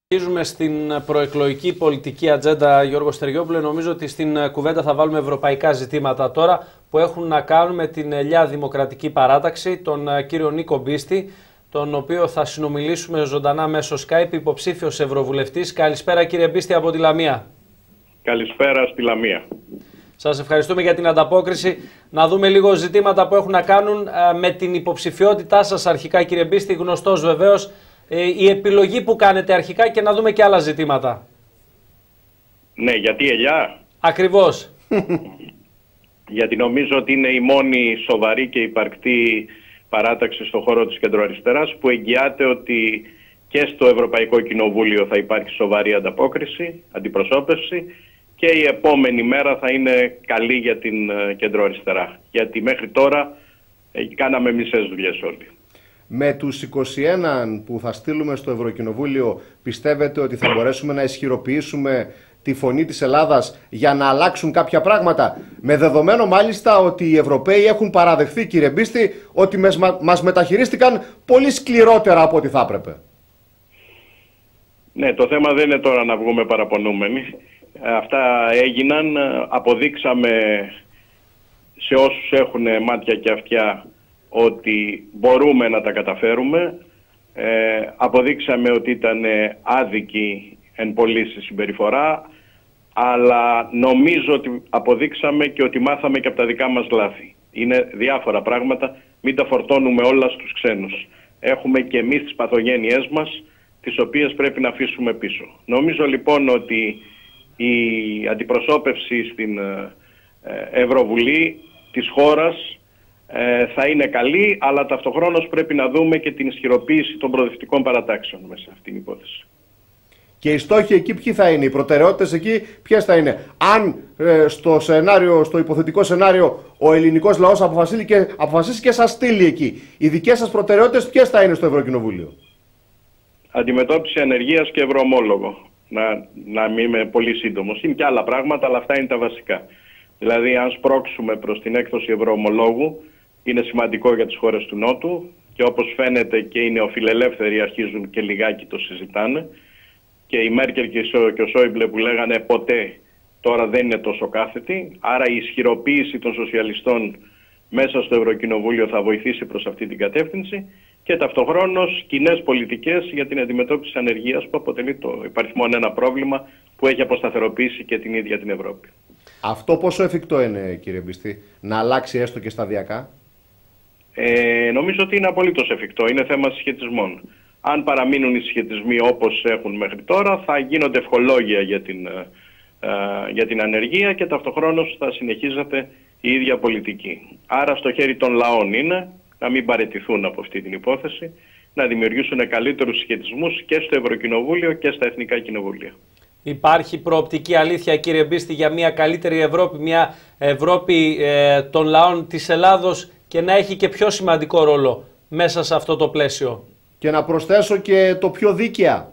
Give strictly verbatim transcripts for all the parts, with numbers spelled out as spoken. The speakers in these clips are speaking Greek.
Συνεχίζουμε στην προεκλογική πολιτική ατζέντα, Γιώργο Στεριόπουλε. Νομίζω ότι στην κουβέντα θα βάλουμε ευρωπαϊκά ζητήματα τώρα που έχουν να κάνουν με την Νέα Δημοκρατική Παράταξη, τον κύριο Νίκο Μπίστη, τον οποίο θα συνομιλήσουμε ζωντανά μέσω Skype, υποψήφιος ευρωβουλευτής. Καλησπέρα κύριε Μπίστη από τη Λαμία. Καλησπέρα στη Λαμία. Σας ευχαριστούμε για την ανταπόκριση. Να δούμε λίγο ζητήματα που έχουν να κάνουν με την υποψηφιότητά σας αρχικά κύριε Μπίστη, γνωστός βεβαίως. Η επιλογή που κάνετε αρχικά και να δούμε και άλλα ζητήματα. Ναι, γιατί ελιά. Ακριβώς. Γιατί νομίζω ότι είναι η μόνη σοβαρή και υπαρκτή παράταξη στον χώρο της κεντροαριστεράς που εγγυάται ότι και στο Ευρωπαϊκό Κοινοβούλιο θα υπάρχει σοβαρή ανταπόκριση, αντιπροσώπευση και η επόμενη μέρα θα είναι καλή για την κεντροαριστερά. Γιατί μέχρι τώρα κάναμε μισές δουλειές όλοι. Με τους είκοσι ένα που θα στείλουμε στο Ευρωκοινοβούλιο, πιστεύετε ότι θα μπορέσουμε να ισχυροποιήσουμε τη φωνή της Ελλάδας για να αλλάξουν κάποια πράγματα? Με δεδομένο μάλιστα ότι οι Ευρωπαίοι έχουν παραδεχθεί, κύριε Μπίστη, ότι μας μεταχειρίστηκαν πολύ σκληρότερα από ό,τι θα έπρεπε. Ναι, το θέμα δεν είναι τώρα να βγούμε παραπονούμενοι. Αυτά έγιναν, αποδείξαμε σε όσους έχουν μάτια και αυτιά ότι μπορούμε να τα καταφέρουμε. Ε, αποδείξαμε ότι ήταν άδικη εν πολλής η συμπεριφορά, αλλά νομίζω ότι αποδείξαμε και ότι μάθαμε και από τα δικά μας λάθη. Είναι διάφορα πράγματα, μην τα φορτώνουμε όλα στους ξένους. Έχουμε και εμείς τις παθογένειές μας, τις οποίες πρέπει να αφήσουμε πίσω. Νομίζω λοιπόν ότι η αντιπροσώπευση στην Ευρωβουλή της χώρας θα είναι καλή, αλλά ταυτοχρόνως πρέπει να δούμε και την ισχυροποίηση των προοδευτικών παρατάξεων μέσα σε αυτήν την υπόθεση. Και οι στόχοι εκεί ποιοι θα είναι, οι προτεραιότητες εκεί ποιες θα είναι? Αν ε, στο, σενάριο, στο υποθετικό σενάριο ο ελληνικός λαός αποφασίσει και, αποφασίσει και σας στείλει εκεί, οι δικές σας προτεραιότητες ποιες θα είναι στο Ευρωκοινοβούλιο? Αντιμετώπιση ανεργίας και ευρωομόλογο. Να, να μην είμαι πολύ σύντομος. Είναι και άλλα πράγματα, αλλά αυτά είναι τα βασικά. Δηλαδή, αν σπρώξουμε προς την έκδοση ευρωομολόγου, είναι σημαντικό για τις χώρες του Νότου και όπως φαίνεται και οι νεοφιλελεύθεροι αρχίζουν και λιγάκι το συζητάνε και η Μέρκελ και ο Σόιμπλε που λέγανε ποτέ τώρα δεν είναι τόσο κάθετοι, άρα η ισχυροποίηση των σοσιαλιστών μέσα στο Ευρωκοινοβούλιο θα βοηθήσει προς αυτή την κατεύθυνση και ταυτοχρόνως κοινές πολιτικές για την αντιμετώπιση της ανεργίας που αποτελεί το υπαριθμόν ένα πρόβλημα που έχει αποσταθεροποιήσει και την ίδια την Ευρώπη. Αυτό πόσο εφικτό είναι, κύριε Μπίστη, να αλλάξει έστω και σταδιακά? Ε, νομίζω ότι είναι απολύτως εφικτό. Είναι θέμα συσχετισμών. Αν παραμείνουν οι συσχετισμοί όπως έχουν μέχρι τώρα, θα γίνονται ευχολόγια για την, ε, ε, για την ανεργία και ταυτοχρόνως θα συνεχίζεται η ίδια πολιτική. Άρα στο χέρι των λαών είναι να μην παραιτηθούν από αυτή την υπόθεση, να δημιουργήσουν καλύτερους συσχετισμούς και στο Ευρωκοινοβούλιο και στα Εθνικά Κοινοβούλια. Υπάρχει προοπτική αλήθεια, κύριε Μπίστη, για μια καλύτερη Ευρώπη, μια Ευρώπη ε, των λαών της Ελλάδος και να έχει και πιο σημαντικό ρόλο μέσα σε αυτό το πλαίσιο? Και να προσθέσω και το πιο δίκαια.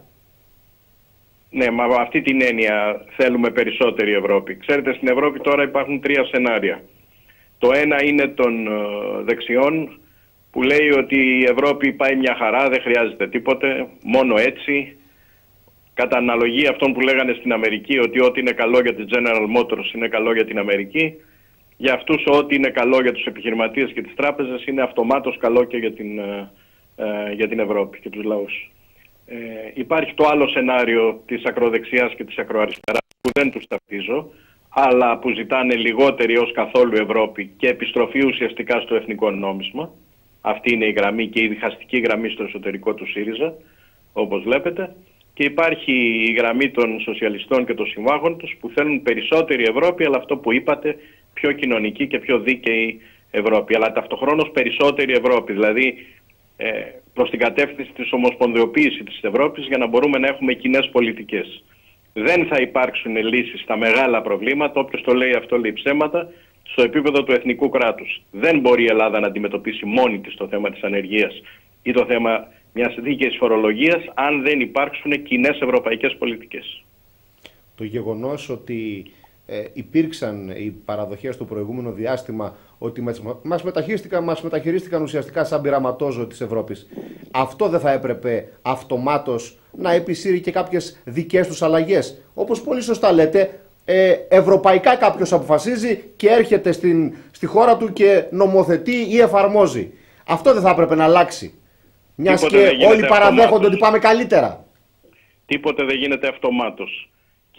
Ναι, μα με αυτή την έννοια θέλουμε περισσότερη Ευρώπη. Ξέρετε, στην Ευρώπη τώρα υπάρχουν τρία σενάρια. Το ένα είναι των δεξιών που λέει ότι η Ευρώπη πάει μια χαρά, δεν χρειάζεται τίποτε, μόνο έτσι. Κατά αναλογία αυτών που λέγανε στην Αμερική ότι ό,τι είναι καλό για την General Motors είναι καλό για την Αμερική, για αυτούς ό,τι είναι καλό για τους επιχειρηματίες και τις τράπεζες είναι αυτομάτως καλό και για την, ε, για την Ευρώπη και τους λαούς. Ε, υπάρχει το άλλο σενάριο της ακροδεξιάς και της ακροαριστεράς που δεν τους ταυτίζω, αλλά που ζητάνε λιγότερη ως καθόλου Ευρώπη και επιστροφή ουσιαστικά στο εθνικό νόμισμα. Αυτή είναι η γραμμή και η διχαστική γραμμή στο εσωτερικό του ΣΥΡΙΖΑ, όπως βλέπετε. Και υπάρχει η γραμμή των σοσιαλιστών και των συμμάχων τους που θέλουν περισσότερη Ευρώπη, αλλά αυτό που είπατε, πιο κοινωνική και πιο δίκαιη Ευρώπη. Αλλά ταυτοχρόνως περισσότερη Ευρώπη, δηλαδή ε, προς την κατεύθυνση της ομοσπονδιοποίησης της Ευρώπης για να μπορούμε να έχουμε κοινές πολιτικές. Δεν θα υπάρξουν λύσεις στα μεγάλα προβλήματα, όποιος το λέει αυτό λέει ψέματα, στο επίπεδο του εθνικού κράτους. Δεν μπορεί η Ελλάδα να αντιμετωπίσει μόνη της το θέμα της ανεργίας ή το θέμα μιας δίκαιης φορολογίας, αν δεν υπάρξουν κοινές ευρωπαϊκές πολιτικές. Το γεγονός ότι ε, υπήρξαν οι παραδοχές στο προηγούμενο διάστημα ότι μας μεταχειρίστηκαν, μας μεταχειρίστηκαν ουσιαστικά σαν πειραματόζωο της Ευρώπης. Αυτό δεν θα έπρεπε αυτομάτως να επισύρει και κάποιες δικές τους αλλαγές? Όπως πολύ σωστά λέτε, ε, ευρωπαϊκά κάποιος αποφασίζει και έρχεται στην, στη χώρα του και νομοθετεί ή εφαρμόζει. Αυτό δεν θα έπρεπε να αλλάξει? Μιας και όλοι παραδέχονται ότι πάμε καλύτερα. Τίποτε δεν γίνεται αυτομάτως. Και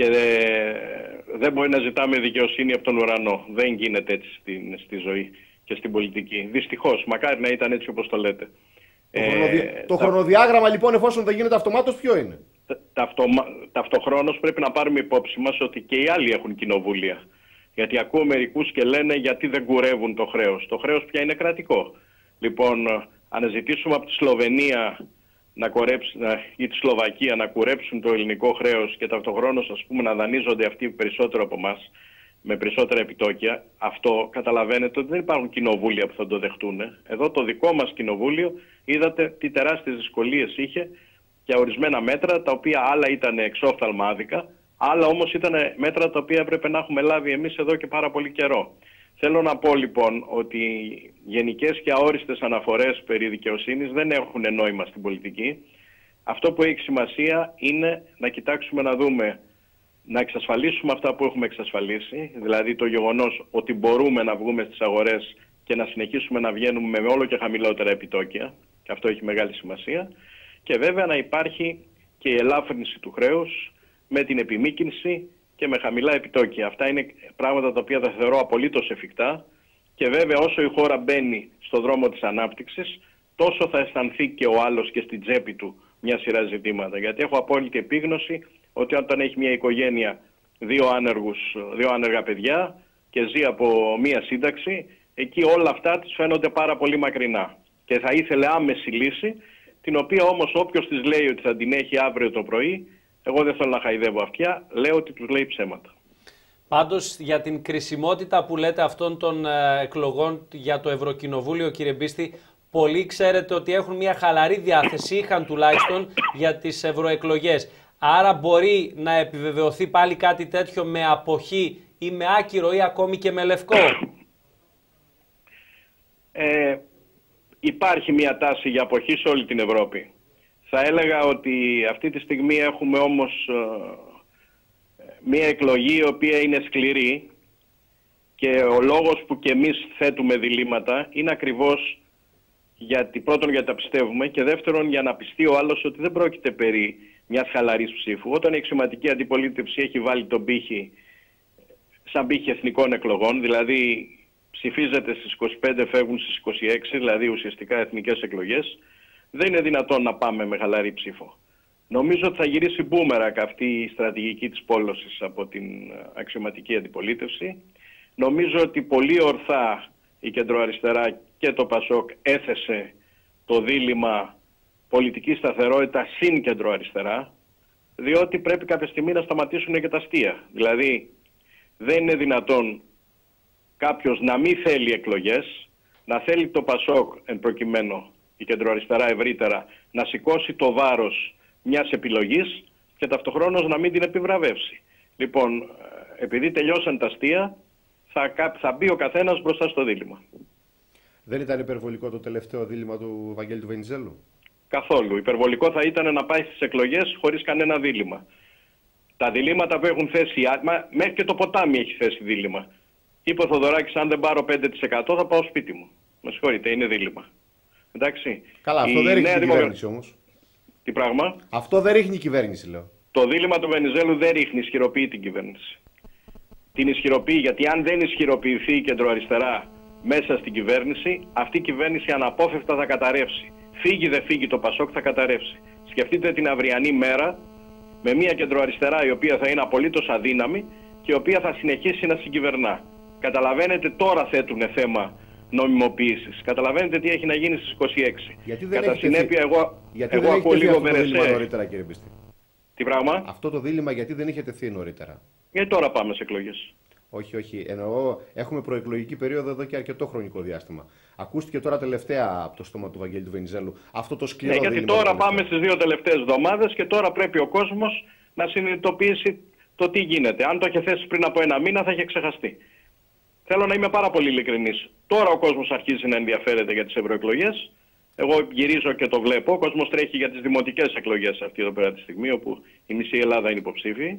δεν μπορεί να ζητάμε δικαιοσύνη από τον ουρανό. Δεν γίνεται έτσι στη, στη ζωή και στην πολιτική. Δυστυχώς, μακάρι να ήταν έτσι όπως το λέτε. Το, ε, χρονοδι... το τα... χρονοδιάγραμμα λοιπόν, εφόσον δεν γίνεται αυτομάτως, ποιο είναι? Ταυτομα... Ταυτοχρόνως πρέπει να πάρουμε υπόψη μας ότι και οι άλλοι έχουν κοινοβούλια. Γιατί ακούω μερικούς και λένε γιατί δεν κουρεύουν το χρέος. Το χρέος πια είναι κρατικό. Λοιπόν, αν ζητήσουμε από τη Σλοβενία να κορέψει, ή τη Σλοβακία να κουρέψουν το ελληνικό χρέος και ταυτοχρόνως, ας πούμε, να δανείζονται αυτοί περισσότερο από εμάς, με περισσότερα επιτόκια, αυτό καταλαβαίνετε ότι δεν υπάρχουν κοινοβούλια που θα το δεχτούν. Εδώ το δικό μας κοινοβούλιο είδατε τι τεράστιες δυσκολίες είχε για ορισμένα μέτρα, τα οποία άλλα ήταν εξόφθαλμα άδικα, άλλα όμως ήταν μέτρα τα οποία έπρεπε να έχουμε λάβει εμείς εδώ και πάρα πολύ καιρό. Θέλω να πω λοιπόν ότι γενικές και αόριστες αναφορές περί δικαιοσύνης δεν έχουν νόημα στην πολιτική. Αυτό που έχει σημασία είναι να κοιτάξουμε να δούμε, να εξασφαλίσουμε αυτά που έχουμε εξασφαλίσει, δηλαδή το γεγονός ότι μπορούμε να βγούμε στις αγορές και να συνεχίσουμε να βγαίνουμε με όλο και χαμηλότερα επιτόκια, και αυτό έχει μεγάλη σημασία, και βέβαια να υπάρχει και η ελάφρυνση του χρέους με την επιμήκυνση και με χαμηλά επιτόκια. Αυτά είναι πράγματα τα οποία θα θεωρώ απολύτως εφικτά, και βέβαια όσο η χώρα μπαίνει στο δρόμο της ανάπτυξης, τόσο θα αισθανθεί και ο άλλος και στην τσέπη του μια σειρά ζητήματα. Γιατί έχω απόλυτη επίγνωση ότι όταν έχει μια οικογένεια δύο, άνεργους, δύο άνεργα παιδιά και ζει από μια σύνταξη, εκεί όλα αυτά της φαίνονται πάρα πολύ μακρινά. Και θα ήθελε άμεση λύση, την οποία όμως όποιος της λέει ότι θα την έχει αύριο το πρωί, εγώ δεν θέλω να χαϊδεύω αυτιά, λέω ότι τους λέει ψέματα. Πάντως για την κρισιμότητα που λέτε αυτών των ε, εκλογών για το Ευρωκοινοβούλιο, κύριε Μπίστη, πολλοί ξέρετε ότι έχουν μια χαλαρή διάθεση, είχαν τουλάχιστον, για τις ευρωεκλογές. Άρα μπορεί να επιβεβαιωθεί πάλι κάτι τέτοιο με αποχή ή με άκυρο ή ακόμη και με λευκό? Ε, υπάρχει μια τάση για αποχή σε όλη την Ευρώπη. Θα έλεγα ότι αυτή τη στιγμή έχουμε όμως ε, μια εκλογή η οποία είναι σκληρή, και ο λόγος που και εμείς θέτουμε διλήμματα είναι ακριβώς γιατί, πρώτον γιατί τα πιστεύουμε, και δεύτερον για να πιστεί ο άλλος ότι δεν πρόκειται περί μιας χαλαρής ψήφου. Όταν η αξιωματική αντιπολίτευση έχει βάλει τον πύχη σαν πύχη εθνικών εκλογών, δηλαδή ψηφίζεται στις είκοσι πέντε, φεύγουν στις είκοσι έξι, δηλαδή ουσιαστικά εθνικές εκλογές, δεν είναι δυνατόν να πάμε με χαλαρή ψήφο. Νομίζω ότι θα γυρίσει μπούμερακ αυτή η στρατηγική της πόλωσης από την αξιωματική αντιπολίτευση. Νομίζω ότι πολύ ορθά η κεντροαριστερά και το ΠΑΣΟΚ έθεσε το δίλημμα πολιτική σταθερότητα συν κεντροαριστερά, διότι πρέπει κάποια στιγμή να σταματήσουν και τα αστεία. Δηλαδή δεν είναι δυνατόν κάποιος να μην θέλει εκλογές, να θέλει το ΠΑΣΟΚ εν προκειμένου, η κεντροαριστερά ευρύτερα, να σηκώσει το βάρος μιας επιλογής και ταυτοχρόνως να μην την επιβραβεύσει. Λοιπόν, επειδή τελειώσαν τα αστεία, θα, θα μπει ο καθένας μπροστά στο δίλημμα. Δεν ήταν υπερβολικό το τελευταίο δίλημμα του Βαγγέλη του Βενιζέλου? Καθόλου. Υπερβολικό θα ήταν να πάει στις εκλογές χωρίς κανένα δίλημμα. Τα διλήμματα που έχουν θέσει, μα, μέχρι και το ποτάμι έχει θέσει δίλημμα. Είπε ο Θοδωράκης, αν δεν πάρω πέντε τοις εκατό θα πάω σπίτι μου. Με συγχωρείτε, είναι δίλημμα. Εντάξει. Καλά, αυτό η δεν ρίχνει η κυβέρνηση όμως. Τι πράγμα? Αυτό δεν ρίχνει η κυβέρνηση, λέω. Το δίλημμα του Βενιζέλου δεν ρίχνει, ισχυροποιεί την κυβέρνηση. Την ισχυροποιεί, γιατί αν δεν ισχυροποιηθεί η κεντροαριστερά μέσα στην κυβέρνηση, αυτή η κυβέρνηση αναπόφευκτα θα καταρρεύσει. Φύγει δεν φύγει το ΠΑΣΟΚ, θα καταρρεύσει. Σκεφτείτε την αυριανή μέρα με μια κεντροαριστερά η οποία θα είναι απολύτως αδύναμη και η οποία θα συνεχίσει να συγκυβερνά. Καταλαβαίνετε, τώρα θέτουν θέμα νομιμοποίησης. Καταλαβαίνετε τι έχει να γίνει στις είκοσι έξι. Γιατί δεν Κατά συνέπεια, τεθεί... εγώ, γιατί εγώ δεν ακούω λίγο Βερεσέ. Νωρίτερα, κύριε Μπίστη. Τι πράγμα? Αυτό το δίλημμα γιατί δεν είχε τεθεί νωρίτερα? Γιατί τώρα πάμε σε εκλογές. Όχι, όχι. Εννοώ, έχουμε προεκλογική περίοδο εδώ και αρκετό χρονικό διάστημα. Ακούστηκε τώρα τελευταία από το στόμα του Βαγγέλη του Βενιζέλου αυτό το σκληρό ναι, δίλημμα. Γιατί τώρα πάμε στις δύο τελευταίες εβδομάδες και τώρα πρέπει ο κόσμος να συνειδητοποιήσει το τι γίνεται. Αν το είχε θέσει πριν από ένα μήνα θα είχε ξεχαστεί. Θέλω να είμαι πάρα πολύ ειλικρινής. Τώρα ο κόσμος αρχίζει να ενδιαφέρεται για τις ευρωεκλογές. Εγώ γυρίζω και το βλέπω. Ο κόσμος τρέχει για τις δημοτικές εκλογές αυτή εδώ πέρα τη στιγμή, όπου η μισή Ελλάδα είναι υποψήφιη.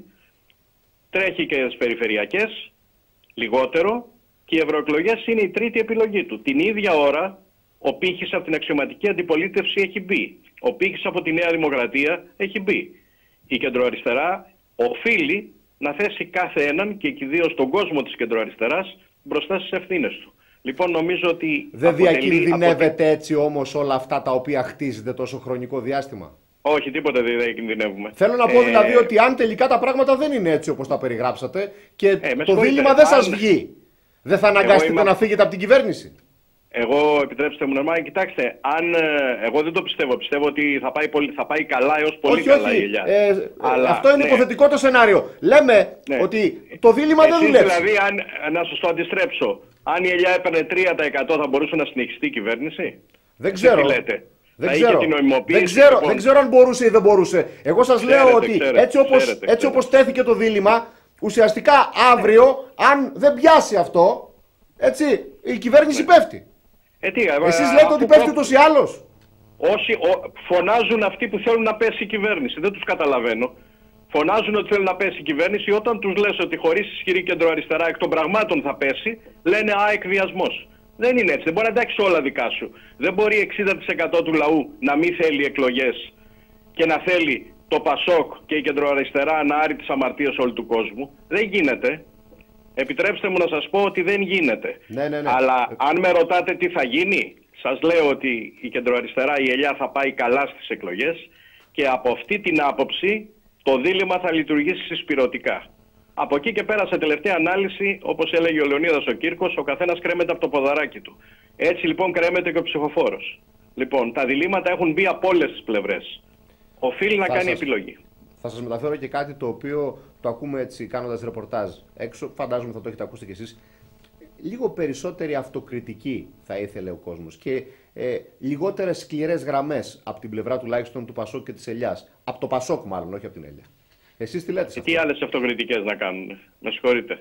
Τρέχει και τις περιφερειακές, λιγότερο. Και οι ευρωεκλογές είναι η τρίτη επιλογή του. Την ίδια ώρα ο πύχης από την αξιωματική αντιπολίτευση έχει μπει. Ο πύχης από τη Νέα Δημοκρατία έχει μπει. Η κεντροαριστερά οφείλει να θέσει κάθε έναν και ιδίως τον κόσμο της κεντροαριστεράς μπροστά στις ευθύνες του. Λοιπόν, νομίζω ότι δεν αποτελεί... διακινδυνεύεται αποτε... έτσι όμως όλα αυτά τα οποία χτίζετε τόσο χρονικό διάστημα? Όχι, τίποτα δεν διακινδυνεύουμε. Θέλω να πω ε... δηλαδή ότι αν τελικά τα πράγματα δεν είναι έτσι όπως τα περιγράψατε και ε, το δίλημμα δεν σας αν... βγει, δεν θα αναγκαστείτε είμαι... να φύγετε από την κυβέρνηση? Εγώ, επιτρέψτε μου να κοιτάξτε, αν, εγώ δεν το πιστεύω. Πιστεύω ότι θα πάει, πολύ, θα πάει καλά έως πολύ όχι, καλά όχι. η ελιά. Ε, Αλλά, αυτό είναι ναι. υποθετικό το σενάριο. Λέμε ναι. ότι το δίλημμα Εσείς δεν δουλεύει. Δηλαδή, αν, να σας το αντιστρέψω, αν η ελιά έπαιρνε τρία τοις εκατό θα μπορούσε να συνεχιστεί η κυβέρνηση? Δεν ξέρω. Τι λέτε? Δεν θα ξέρω. Την δεν, ξέρω λοιπόν. δεν ξέρω αν μπορούσε ή δεν μπορούσε. Εγώ σας ξέρετε, λέω ότι ξέρετε, έτσι, όπως, ξέρετε, έτσι όπως τέθηκε το δίλημμα, ουσιαστικά αύριο, αν δεν πιάσει αυτό, έτσι, η κυβέρνηση ναι. πέφτει. Ε, τι, Εσείς λέτε ότι πέφτει ούτως ή άλλως. Όσοι ο, φωνάζουν αυτοί που θέλουν να πέσει η κυβέρνηση, δεν τους καταλαβαίνω. Φωνάζουν ότι θέλουν να πέσει η κυβέρνηση, όταν τους λες ότι χωρίς ισχυρή κεντροαριστερά εκ των πραγμάτων θα πέσει, λένε α, εκβιασμός. Δεν είναι έτσι, δεν μπορεί να εντάξει όλα δικά σου. Δεν μπορεί εξήντα τοις εκατό του λαού να μην θέλει εκλογές και να θέλει το Πασόκ και η κεντροαριστερά να άρει τις αμαρτίες όλου του κόσμου. Δεν γίνεται. Επιτρέψτε μου να σας πω ότι δεν γίνεται. Ναι, ναι, ναι. Αλλά αν με ρωτάτε τι θα γίνει, σας λέω ότι η κεντροαριστερά, η ελιά θα πάει καλά στις εκλογές και από αυτή την άποψη το δίλημμα θα λειτουργήσει συσπυρωτικά. Από εκεί και πέρα σε τελευταία ανάλυση, όπως έλεγε ο Λεωνίδας ο Κύρκος, ο καθένας κρέμεται από το ποδαράκι του. Έτσι λοιπόν κρέμεται και ο ψηφοφόρος. Λοιπόν, τα διλήμματα έχουν μπει από όλες τις πλευρές. Οφείλει να θα κάνει σας... επιλογή. Θα σας μεταφέρω και κάτι το οποίο το ακούμε έτσι κάνοντας ρεπορτάζ έξω, φαντάζομαι θα το έχετε ακούσει κι εσείς. Λίγο περισσότερη αυτοκριτική θα ήθελε ο κόσμος και ε, λιγότερες σκληρές γραμμές από την πλευρά τουλάχιστον του Πασόκ και της Ελιάς. Από το Πασόκ μάλλον, όχι από την Ελιά. Εσείς τι λέτε σε αυτό? Τι άλλες αυτοκριτικές να κάνουν? Με συγχωρείτε.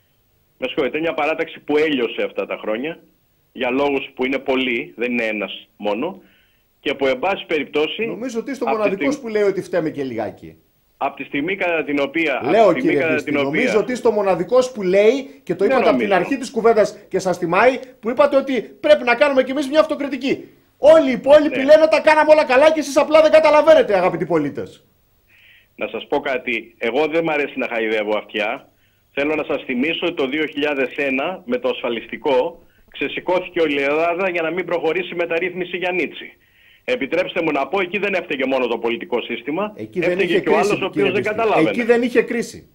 Με συγχωρείτε. Είναι μια παράταξη που έλειωσε αυτά τα χρόνια για λόγους που είναι πολλοί, δεν είναι ένας μόνο, και που εν πάση περιπτώσει... Νομίζω ότι είστε ο μοναδικός που λέει ότι φταίμε και λιγάκι. Από τη στιγμή κατά την οποία... Λέω τη κύριε κατά Χρήστη, την οποία... νομίζω ότι είστε ο μοναδικός που λέει και το δεν είπατε από την αρχή της κουβέντας και σας τιμάει, που είπατε ότι πρέπει να κάνουμε κι εμείς μια αυτοκριτική. Όλοι οι υπόλοιποι ναι. λένε τα κάναμε όλα καλά και εσείς απλά δεν καταλαβαίνετε, αγαπητοί πολίτες. Να σας πω κάτι. Εγώ δεν μ' αρέσει να χαϊδεύω αυτιά. Θέλω να σας θυμίσω ότι το δύο χιλιάδες ένα με το ασφαλιστικό ξεσηκώθηκε όλη η Ελλάδα για να μην προχωρήσει η μεταρρύθμιση Γιαννίτση. Επιτρέψτε μου να πω, εκεί δεν έφταιγε μόνο το πολιτικό σύστημα, εκεί έφταιγε και ο άλλος ο οποίος δεν καταλάβαινε. Εκεί δεν είχε κρίση.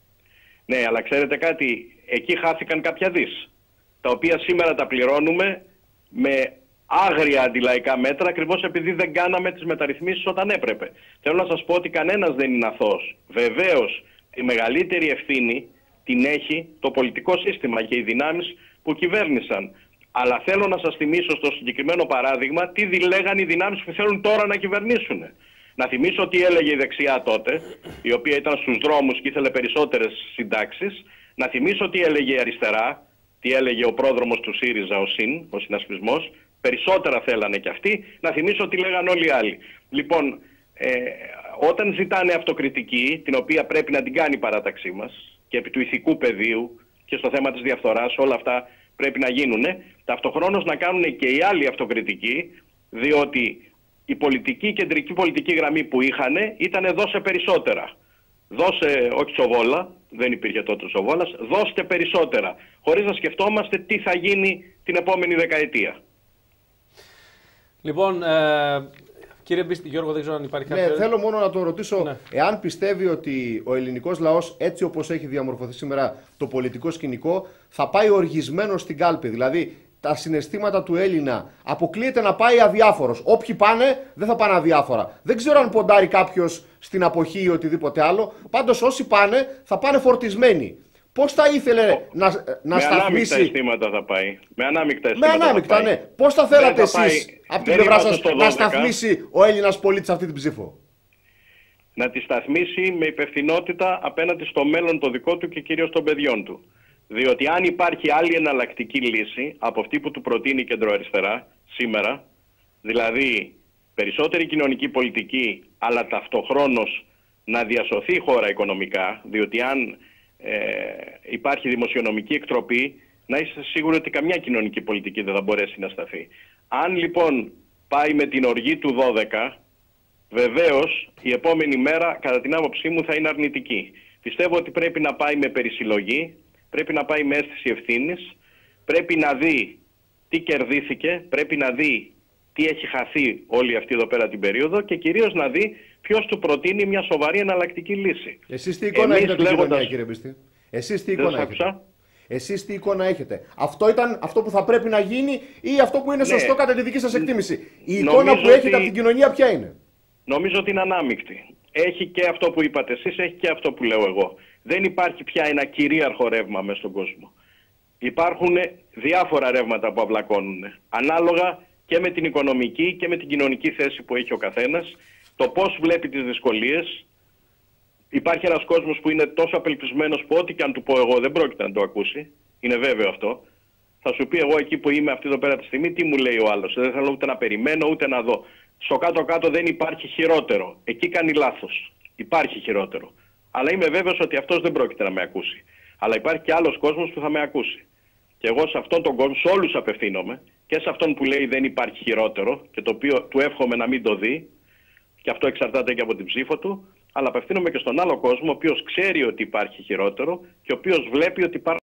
Ναι, αλλά ξέρετε κάτι, εκεί χάθηκαν κάποια δις, τα οποία σήμερα τα πληρώνουμε με άγρια αντιλαϊκά μέτρα, ακριβώς επειδή δεν κάναμε τις μεταρρυθμίσεις όταν έπρεπε. Θέλω να σας πω ότι κανένας δεν είναι αθώος. Βεβαίως, η μεγαλύτερη ευθύνη την έχει το πολιτικό σύστημα και οι δυνάμεις που κυβέρνησαν. Αλλά θέλω να σας θυμίσω στο συγκεκριμένο παράδειγμα τι λέγανε οι δυνάμεις που θέλουν τώρα να κυβερνήσουν. Να θυμίσω τι έλεγε η δεξιά τότε, η οποία ήταν στους δρόμους και ήθελε περισσότερες συντάξεις. Να θυμίσω τι έλεγε η αριστερά, τι έλεγε ο πρόδρομος του ΣΥΡΙΖΑ, ο ΣΥΝ, ο συνασπισμός. Περισσότερα θέλανε κι αυτοί. Να θυμίσω τι λέγανε όλοι οι άλλοι. Λοιπόν, ε, όταν ζητάνε αυτοκριτική, την οποία πρέπει να την κάνει η παράταξή μας, και επί του ηθικού πεδίου και στο θέμα της διαφθοράς, όλα αυτά πρέπει να γίνουν, ταυτοχρόνως να κάνουν και οι άλλοι αυτοκριτική, διότι η πολιτική, η κεντρική πολιτική γραμμή που είχαν ήταν δώσε περισσότερα. Δώσε, όχι σοβόλα, δεν υπήρχε τότε σοβόλας, δώστε περισσότερα, χωρίς να σκεφτόμαστε τι θα γίνει την επόμενη δεκαετία. Λοιπόν, ε, κύριε Μπίστη, Γιώργο, δεν ξέρω αν υπάρχει κάποιο... Ναι, θέλω μόνο να τον ρωτήσω, ναι. εάν πιστεύει ότι ο ελληνικός λαός, έτσι όπως έχει διαμορφωθεί σήμερα το πολιτικό σκηνικό, θα πάει οργισμένο στην κάλπη. Δηλαδή, τα συναισθήματα του Έλληνα αποκλείεται να πάει αδιάφορος. Όποιοι πάνε, δεν θα πάνε αδιάφορα. Δεν ξέρω αν ποντάρει κάποιος στην αποχή ή οτιδήποτε άλλο. Πάντως, όσοι πάνε, θα πάνε φορτισμένοι. Πώς θα ήθελε Ο, να, να με σταθμίσει... Με ανάμεικτα αισθήματα θα πάει. Με ανάμεικτα αισθήματα με ανάμεικτα, θα πάει. ναι. Πώς θα θέλατε εσείς, πάει, από την πλευρά σας, να σταθμίσει ο Έλληνας πολίτης αυτή την ψήφο? να τη σταθμίσει με υπευθυνότητα απέναντι στο μέλλον το δικό του και κυρίως των παιδιών του. Διότι αν υπάρχει άλλη εναλλακτική λύση από αυτή που του προτείνει η κεντροαριστερά σήμερα, δηλαδή περισσότερη κοινωνική πολιτική, αλλά ταυτοχρόνως να διασωθεί η χώρα οικονομικά, διότι αν ε, υπάρχει δημοσιονομική εκτροπή, να είστε σίγουροι ότι καμιά κοινωνική πολιτική δεν θα μπορέσει να σταθεί. Αν λοιπόν πάει με την οργή του δώδεκα, βεβαίως η επόμενη μέρα κατά την άποψή μου θα είναι αρνητική. Πιστεύω ότι πρέπει να πάει με περισυλλογή, πρέπει να πάει με αίσθηση ευθύνης, πρέπει να δει τι κερδίθηκε, πρέπει να δει τι έχει χαθεί όλη αυτή εδώ πέρα την περίοδο και κυρίως να δει ποιος του προτείνει μια σοβαρή εναλλακτική λύση. Εσείς τι εικόνα έχετε από την κοινωνία, κύριε Μπίστη? Εσείς τι εικόνα έχετε? Εσείς τι εικόνα έχετε? Αυτό ήταν αυτό που θα πρέπει να γίνει ή αυτό που είναι σωστό, ναι, κατά τη δική σας εκτίμηση? Η εικόνα νομίζω που έχετε ότι... από την κοινωνία ποια είναι? Νομίζω ότι είναι ανάμεικτη. Έχει και αυτό που είπατε εσείς, έχει και αυτό που λέω εγώ. Δεν υπάρχει πια ένα κυρίαρχο ρεύμα μέσα στον κόσμο. Υπάρχουν διάφορα ρεύματα που αυλακώνουν, ανάλογα και με την οικονομική και με την κοινωνική θέση που έχει ο καθένας, το πώς βλέπει τις δυσκολίες. Υπάρχει ένας κόσμος που είναι τόσο απελπισμένος που ό,τι και αν του πω εγώ δεν πρόκειται να το ακούσει. Είναι βέβαιο αυτό. Θα σου πει εγώ εκεί που είμαι αυτή εδώ πέρα τη στιγμή, τι μου λέει ο άλλος. Δεν θέλω ούτε να περιμένω ούτε να δω. Στο κάτω-κάτω δεν υπάρχει χειρότερο. Εκεί κάνει λάθος. Υπάρχει χειρότερο. Αλλά είμαι βέβαιος ότι αυτός δεν πρόκειται να με ακούσει. Αλλά υπάρχει και άλλος κόσμος που θα με ακούσει. Και εγώ σε αυτόν τον κόσμο, σε όλους απευθύνομαι, και σε αυτόν που λέει δεν υπάρχει χειρότερο και το οποίο του εύχομαι να μην το δει, και αυτό εξαρτάται και από την ψήφο του, αλλά απευθύνομαι και στον άλλο κόσμο, ο οποίος ξέρει ότι υπάρχει χειρότερο και ο οποίος βλέπει ότι υπάρχει